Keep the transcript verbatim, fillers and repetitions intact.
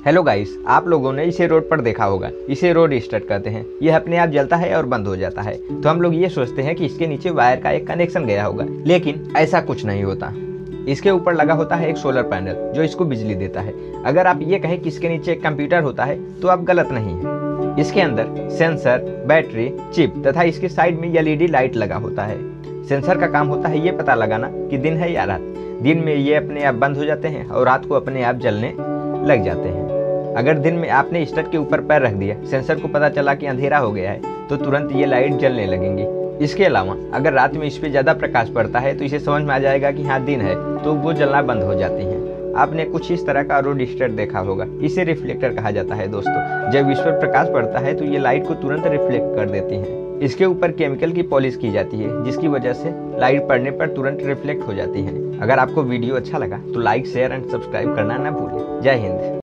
Hello guys, आप लोगों ने इसे रोड पर देखा होगा। इसे रोड स्टार्ट कहते हैं। यह अपने आप जलता है और बंद हो जाता है। तो हम लोग ये सोचते हैं कि इसके नीचे वायर का एक कनेक्शन गया होगा, लेकिन ऐसा कुछ नहीं होता। इसके ऊपर लगा होता है एक सोलर पैनल जो इसको बिजली देता है। अगर आप ये कहें कि इसके नीचे एक कंप्यूटर होता है तो आप गलत नहीं है। इसके अंदर सेंसर, बैटरी, चिप तथा इसके साइड में एल ई डी लाइट लगा होता है। सेंसर का काम होता है ये पता लगाना कि दिन है या रात। दिन में ये अपने आप बंद हो जाते हैं और रात को अपने आप जलने लग जाते हैं। अगर दिन में आपने स्टड के ऊपर पैर रख दिया, सेंसर को पता चला कि अंधेरा हो गया है, तो तुरंत ये लाइट जलने लगेंगी। इसके अलावा अगर रात में इस पे ज़्यादा प्रकाश पड़ता है तो इसे समझ में आ जाएगा कि हाँ दिन है, तो वो जलना बंद हो जाती हैं। आपने कुछ इस तरह का रोड स्टड देखा होगा। इसे रिफ्लेक्टर कहा जाता है दोस्तों। जब इस पर प्रकाश पड़ता है तो ये लाइट को तुरंत रिफ्लेक्ट कर देती हैं। इसके ऊपर केमिकल की पॉलिश की जाती है, जिसकी वजह से लाइट पड़ने पर तुरंत रिफ्लेक्ट हो जाती है। अगर आपको वीडियो अच्छा लगा तो लाइक, शेयर एंड सब्सक्राइब करना ना भूलें। जय हिंद।